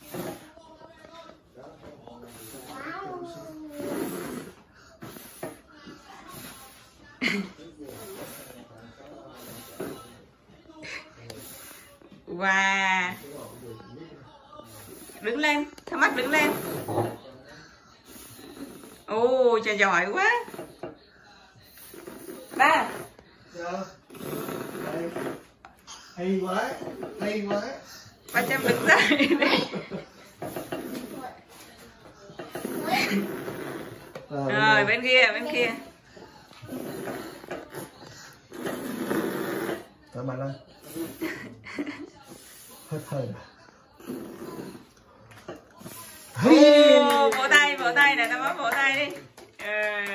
Wow. Đứng lên, thao mắt đứng lên. Ồ, trời giỏi quá. Ba. Hay quá, hay quá. Ba Trâm đứng dậy đi. Rồi, bên kia, bên kia. Thở mạnh lên. Hết hơi. Vỗ tay nè, tao bấm vỗ tay đi.